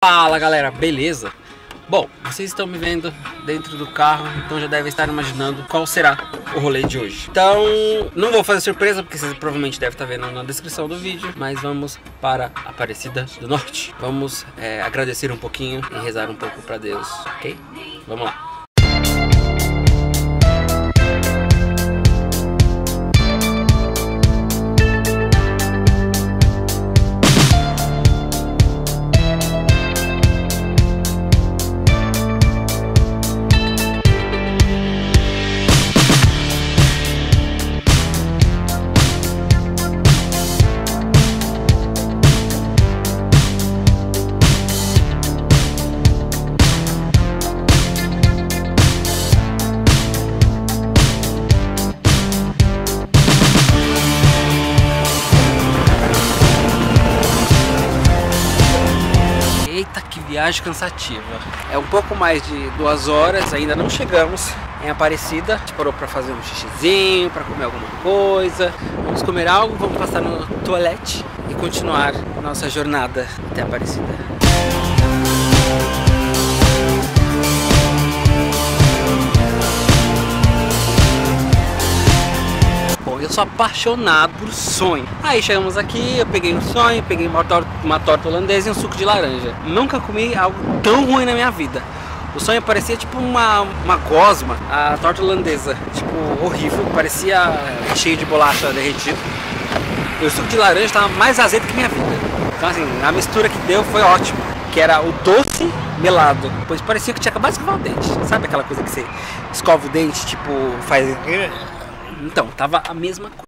Fala galera, beleza? Bom, vocês estão me vendo dentro do carro, então já devem estar imaginando qual será o rolê de hoje. Então, não vou fazer surpresa, porque vocês provavelmente devem estar vendo na descrição do vídeo, mas vamos para Aparecida do Norte. Vamos agradecer um pouquinho e rezar um pouco para Deus, ok? Vamos lá. Eita, que viagem cansativa. É um pouco mais de 2 horas, ainda não chegamos em Aparecida. A gente parou para fazer um xixizinho, para comer alguma coisa. Vamos comer algo, vamos passar no toalete e continuar nossa jornada até Aparecida. Eu sou apaixonado por sonho. Aí chegamos aqui, eu peguei um sonho, peguei uma torta holandesa e um suco de laranja. Nunca comi algo tão ruim na minha vida. O sonho parecia tipo uma gosma, a torta holandesa, tipo, horrível, parecia cheio de bolacha derretida. E o suco de laranja estava mais azedo que minha vida. Então assim, a mistura que deu foi ótima, que era o doce melado, pois parecia que tinha acabado de escovar o dente. Sabe aquela coisa que você escova o dente, tipo, faz... Então, tava a mesma coisa.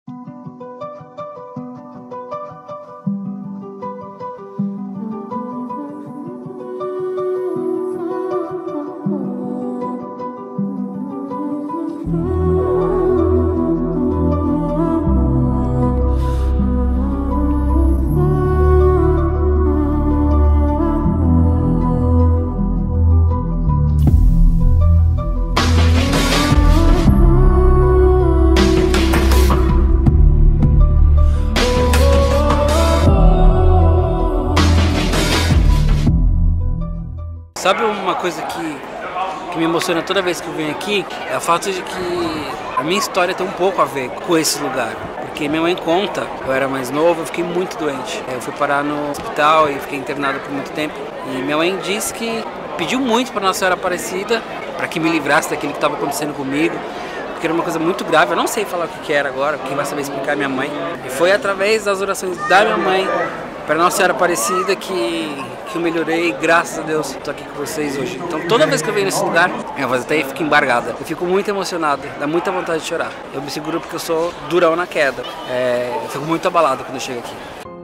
Sabe uma coisa que me emociona toda vez que eu venho aqui? É o fato de que a minha história tem um pouco a ver com esse lugar. Porque minha mãe conta, eu era mais novo, eu fiquei muito doente. Eu fui parar no hospital e fiquei internado por muito tempo. E minha mãe disse que pediu muito para Nossa Senhora Aparecida, para que me livrasse daquilo que estava acontecendo comigo. Porque era uma coisa muito grave, eu não sei falar o que era agora, quem vai saber explicar é minha mãe. E foi através das orações da minha mãe para Nossa Senhora Aparecida que eu melhorei, graças a Deus estou aqui com vocês hoje. Então toda vez que eu venho nesse lugar, minha voz até fica embargada. Eu fico muito emocionado, dá muita vontade de chorar. Eu me seguro porque eu sou durão na queda. Eu fico muito abalado quando eu chego aqui.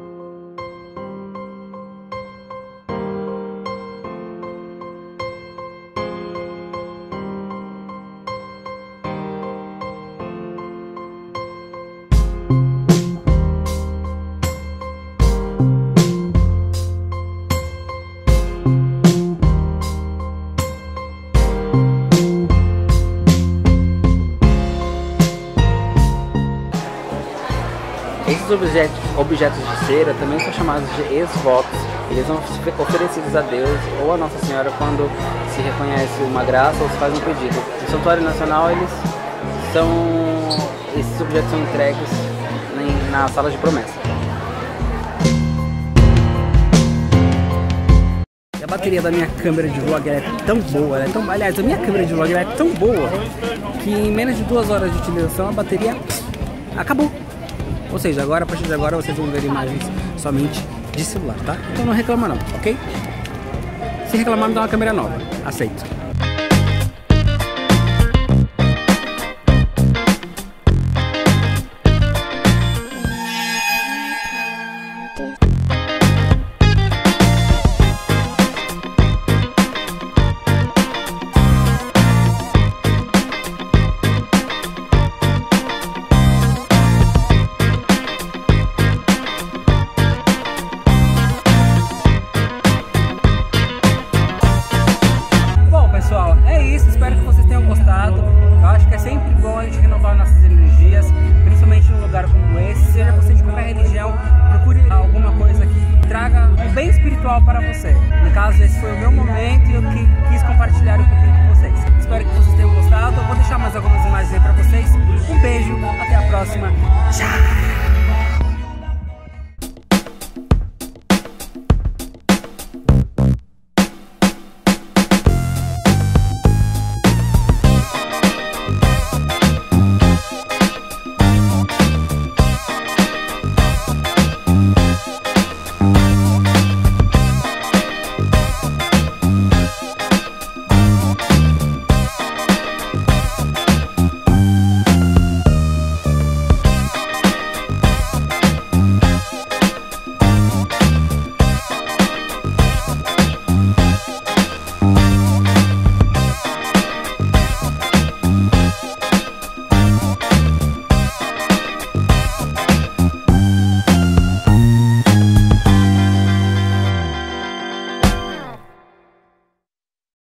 Esses objetos de cera também são chamados de ex-votos. Eles são oferecidos a Deus ou a Nossa Senhora quando se reconhece uma graça ou se faz um pedido. No Santuário Nacional, esses objetos são entregues na sala de promessa. A bateria da minha câmera de vlog é tão boa, aliás, a minha câmera de vlog é tão boa que em menos de 2 horas de utilização a bateria acabou. Ou seja, agora, a partir de agora, vocês vão ver imagens somente de celular, tá? Então não reclama não, ok? Se reclamar, me dá uma câmera nova. Aceito. No caso, esse foi o meu momento e eu quis compartilhar um pouquinho com vocês. Espero que vocês tenham gostado. Eu vou deixar mais algumas imagens aí pra vocês. Um beijo, até a próxima. Tchau!